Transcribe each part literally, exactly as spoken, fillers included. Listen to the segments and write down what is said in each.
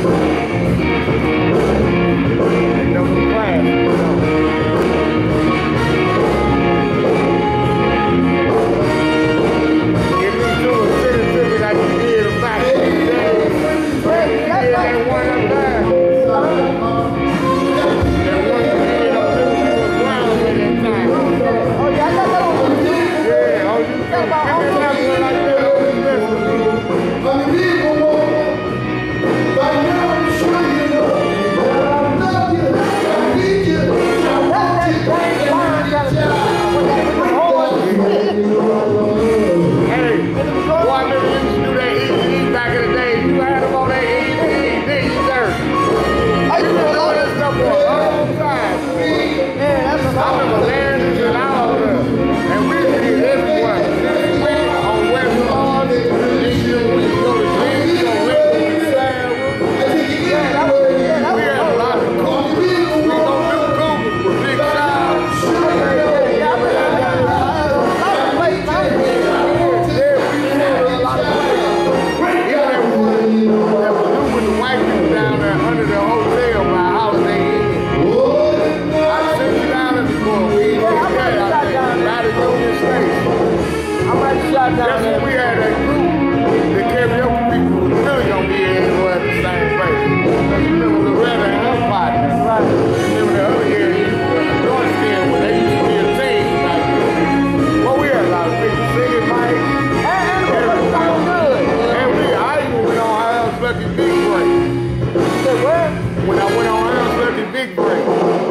That's when we had that group. The karaoke people was really gonna be here at the same place. You remember the Ruddy and her partners. Right. Remember the other year, North Skin, when they used to be a team. Like, well, we had a lot of people singing, Mike. And, and it was so good. And we, I even went on Earl's Lucky Big Break. You said where? When I went on Earl's Lucky Big Break.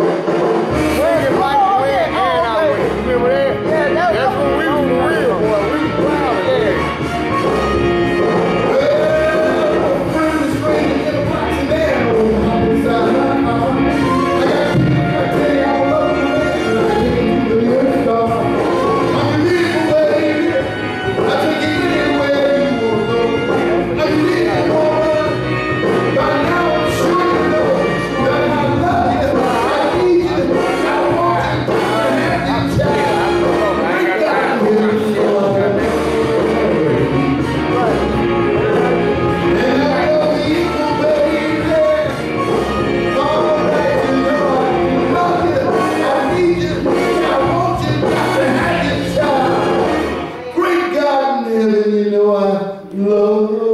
Singing Mike Oh, went yeah. and I went. Remember that? Yeah, that That's when we was for real, boy. We was proud of that. You know I love